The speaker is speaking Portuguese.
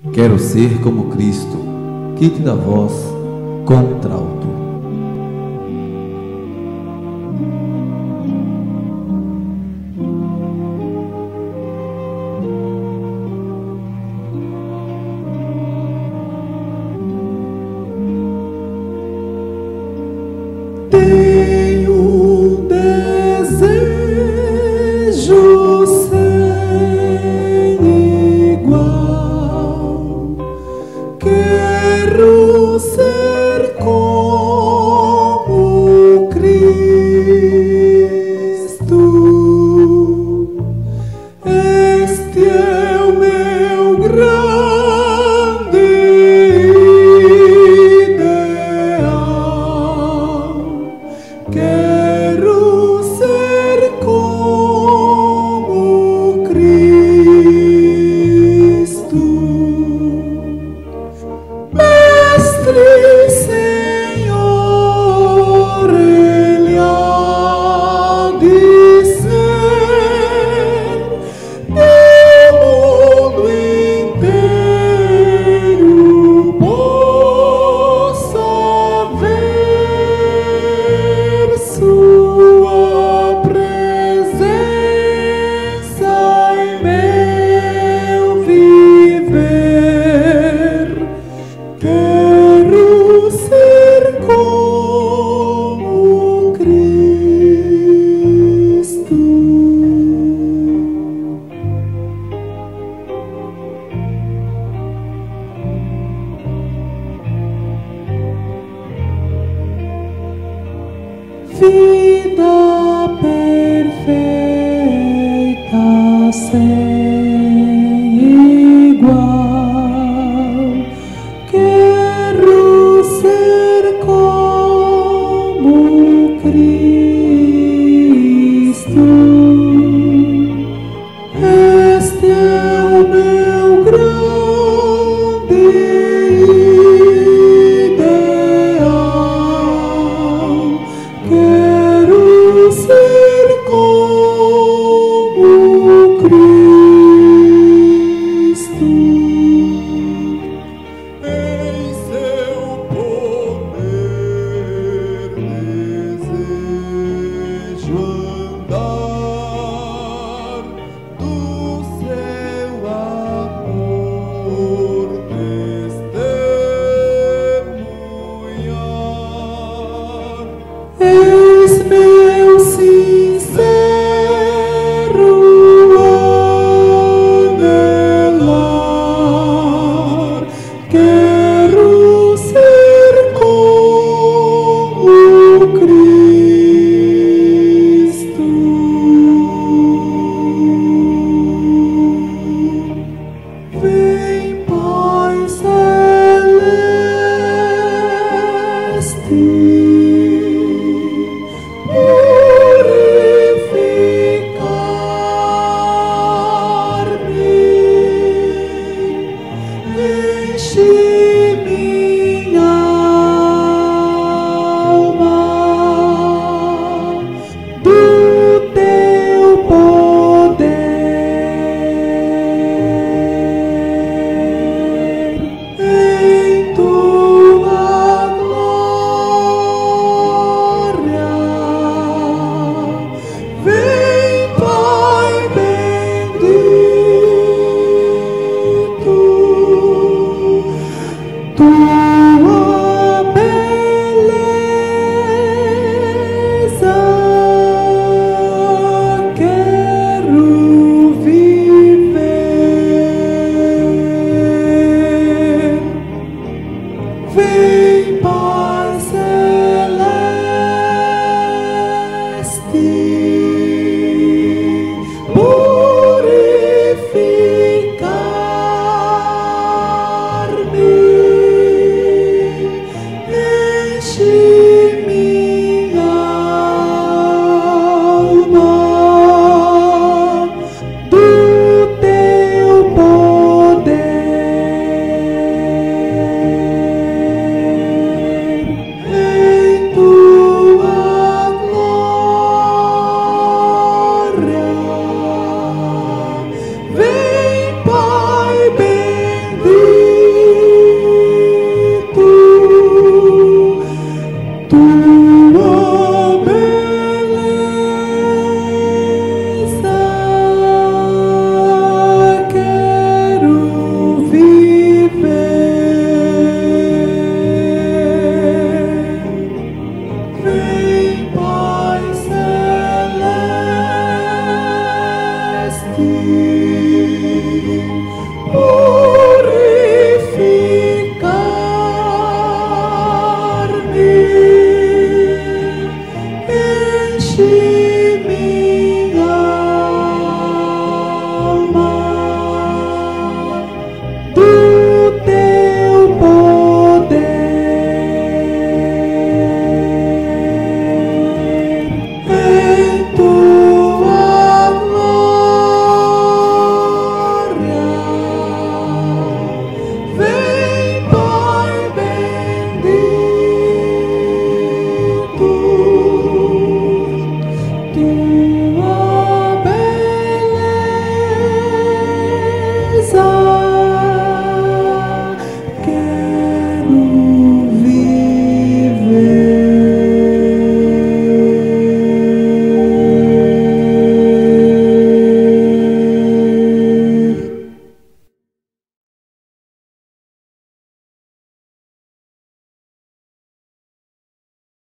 Quero ser como Cristo. Kit da voz, Contralto. Tenho um desejo sem igual. Quero ser como Cristo. Este é o meu grande ideal. Quero ser como Cristo. Mestre, Senhor, Ele há de ser no mundo inteiro possa ver Sua presença em meu viver. Quero ser como Cristo. Vida perfeita sem igual. Quero ser como Cristo. Este é o meu grande ideal. Quero ser como Cristo. Em seu poder desejo andar, do seu amor testemunhar. Eis meu sincero anelar. Quero ser como Cristo. Vem, Pai Celeste, purificar-me. Enche minha alma do teu poder. Em tua glória, vem, Pai bendito. Tu